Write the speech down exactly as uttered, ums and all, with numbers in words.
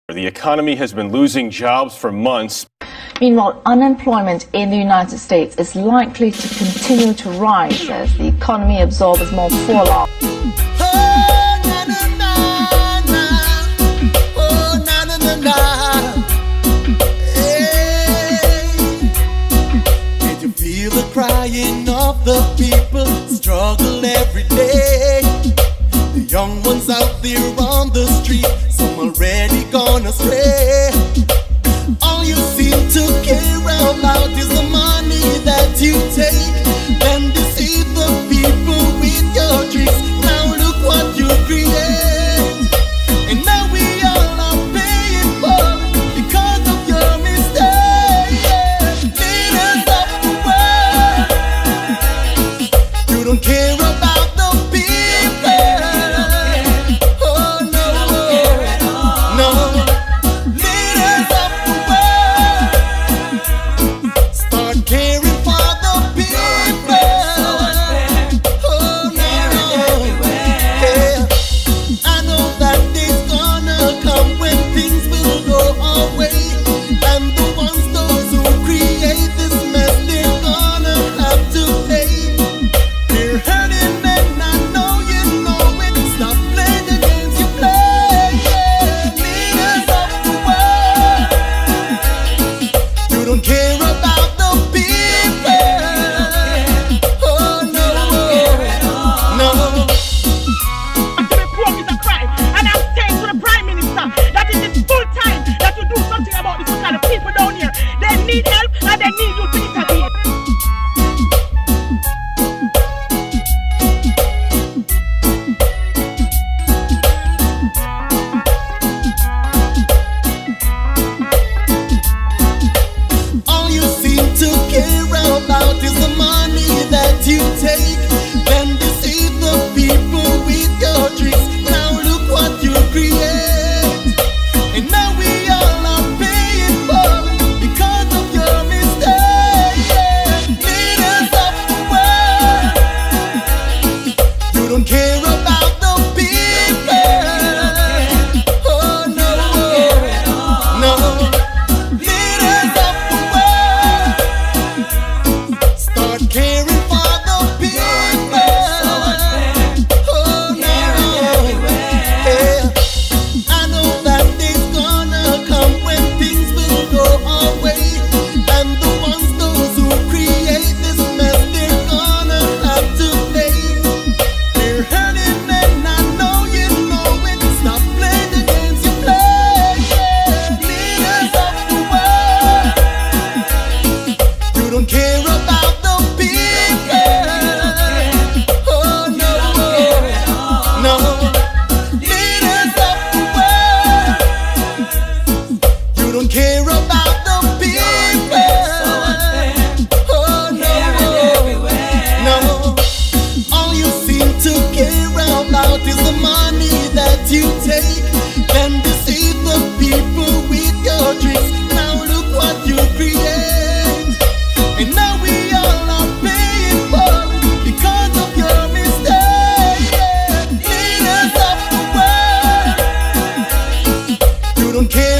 The economy has been losing jobs for months. Meanwhile, unemployment in the United States is likely to continue to rise as the economy absorbs more fallout. Oh, na, na, na, na. Oh, na, na, na, na. Hey. Did you feel the crying of the people struggle every day? The young ones out there on the street, some already gone astray. All you seem to care about is the money that you take, then deceive the people with your tricks. Now look what you create, and now we all are paying for it because of your mistake. Leaders of the world, you don't care about the people. Oh no, no. Leaders of the world, start caring for the people. Oh no, yeah. I know that day's gonna come when things will go away, and the ones, those who create this mess, they're gonna have to pay. They're hurting and I know you know it. Stop playing the games you play. Leaders of the world, you don't care about the people. Oh no, no. To report is a crime, and I'm saying to the Prime Minister that it is full time that you do something about this kind of people down here. They need help and they need you to intervene. All you seem to care about is the money that you take, then deceive the people with your tricks. Now look what you create, and now we all are paying for it because of your mistake. Leaders of the world, you don't care about the people. Oh no, no. Leaders of the world, start caring for the people. Oh no, yeah. I know that day's gonna come when things will go away, and the ones, those who create this mess, they're gonna have to pay. They're hurting and I know you know it. Stop playing the games you play. Leaders of the world, you don't care about the people. Oh no, no. Leaders of the world, you don't care about the people. Oh no, no. All you seem to care about is the money that you take, then deceive the people with your tricks. Now look what you create, and now we all are paying for it because of your mistake. Leaders of the world, you don't care